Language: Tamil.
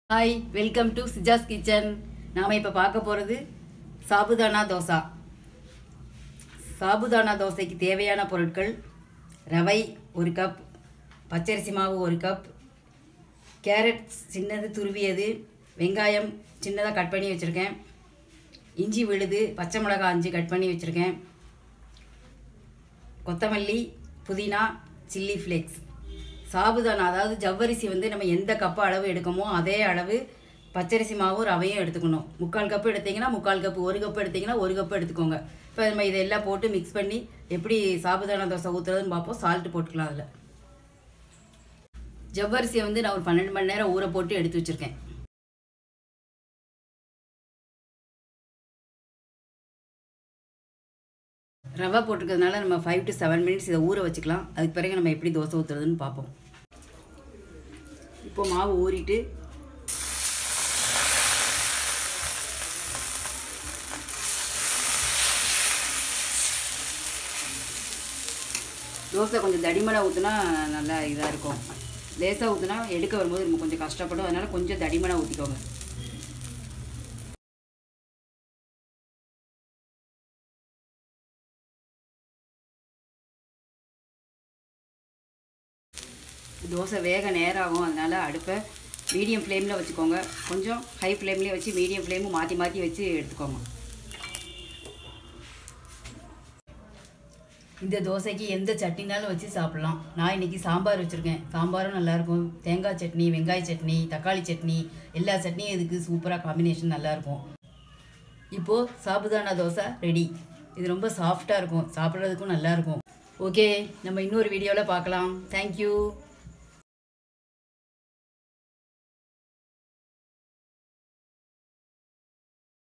हाय वेलकम टू सिजास किचन नाम இப்போ பார்க்க போறது சாபுதானா தோசை சாபுதானா தோசைக்கு தேவையான பொருட்கள் ரவை 1 கப் பச்சரிசி மாவு 1 கப் கேரட் சின்னது துருவியது வெங்காயம் சின்னதா கட் பண்ணி வச்சிருக்கேன் இஞ்சி விழுது பச்சை மிளகாய் 5 கட் பண்ணி வச்சிருக்கேன் கொத்தமல்லி புதினா சில்லி ஃப்ளேக்ஸ் சாபுதானா அதாவது ஜவ்வரிசி வந்து நம்ம எந்த கப் அளவு எடுக்கமோ அதே அளவு பச்சரிசி மாவு ரவையும் எடுத்துக்கணும் 3/4 கப் எடுத்தீங்கன்னா 3/4 கப் 1 கப் எடுத்தீங்கன்னா 1 கப் எடுத்துக்கோங்க இப்போ நம்ம இதெல்லாம் போட்டு மிக்ஸ் பண்ணி எப்படி சாபுதானா தோசை ஊத்துறதுன்னு பாப்போம் சால்ட் போட்டுக்கலாம் அதுல ஜவ்வரிசியை வந்து நான் ஒரு 12 மணி நேரம் ஊற போட்டு எடுத்து வச்சிருக்கேன் ரவை போட்டுக்கிறதுனால நம்ம 5 to 7 மினிட்ஸ் இத ஊற வச்சுக்கலாம் அதுக்கு பிறகு நம்ம எப்படி தோசை ஊத்துறதுன்னு பாப்போம் இப்போ மாவு ஊறிட்டு தோசை கொஞ்சம் தடிமனா ஊத்துனா நல்லா இதா இருக்கும் லேசா ஊத்துனா எடுக்க வரும்போது நம்ம கொஞ்சம் கஷ்டப்படும் அதனால கொஞ்சம் தடிமனா ஊத்திக்கோங்க தோசை வேக நேரம் ஆகும் அதனால அடுப்பை மீடியம் ஃப்ளேம்ல வச்சுக்கோங்க கொஞ்சம் ஹை ஃப்ளேம்லயே வச்சு மீடியம் ஃப்ளேம் மாத்தி மாத்தி வச்சு எடுத்துக்கோங்க இந்த தோசைக்கு எந்த சட்னினாலும் வச்சு சாப்பிடலாம் நான் இன்னைக்கு சாம்பார் வச்சிருக்கேன் சாம்பாரும் நல்லா இருக்கும் தேங்காய் சட்னி வெங்காய சட்னி தக்காளி சட்னி எல்லா சட்னியும் இதுக்கு சூப்பரா காம்பினேஷன் நல்லா இருக்கும் இப்போ சாபுதானா தோசை ரெடி இது ரொம்ப சாஃப்ட்டா இருக்கும் சாப்பிடுறதுக்கும் நல்லா இருக்கும் ஓகே நம்ம இன்னொரு வீடியோல பார்க்கலாம் Thank you